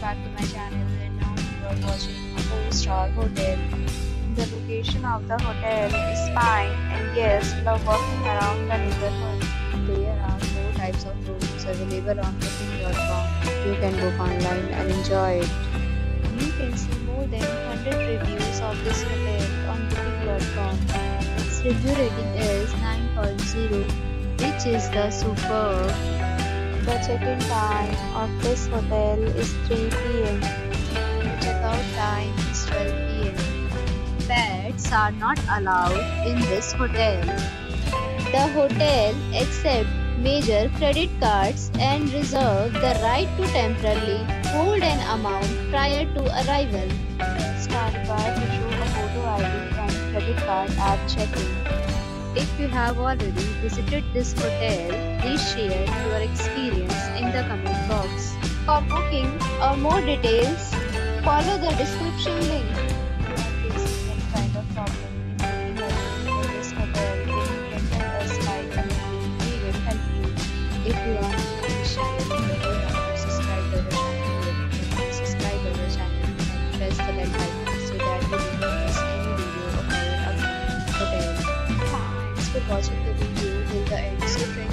back to my channel, and now you are watching a 4-star hotel. The location of the hotel is fine and guests love walking around the neighborhood. There are 4 types of rooms available on booking.com. You can book online and enjoy it. You can see more than 100 reviews of this hotel on booking.com. Its review rating is 9.0, which is the superb. The check-in time of this hotel is 3 p.m. The check-out time is 12 p.m. Pets are not allowed in this hotel. The hotel accepts major credit cards and reserves the right to temporarily hold an amount prior to arrival. Guests are required to show a photo ID and credit card at check-in. If you have already visited this hotel, please share your experience in the comment box. For booking or more details, follow the description link. If you are facing any kind of problem in booking a room in this hotel, then you can tell us by commenting. We will help you. If you are new to this channel, then do not subscribe to our channel. Subscribe to our channel and press the bell icon so that you will not miss any video of our upcoming hotel. Thanks for watching the video till the end. So